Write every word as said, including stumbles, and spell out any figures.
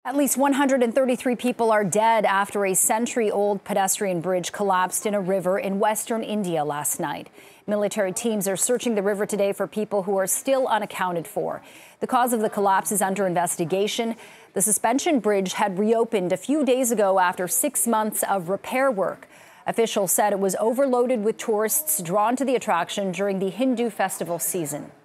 At least one hundred thirty-three people are dead after a century-old pedestrian bridge collapsed in a river in western India last night. Military teams are searching the river today for people who are still unaccounted for. The cause of the collapse is under investigation. The suspension bridge had reopened a few days ago after six months of repair work. Officials said it was overloaded with tourists drawn to the attraction during the Hindu festival season.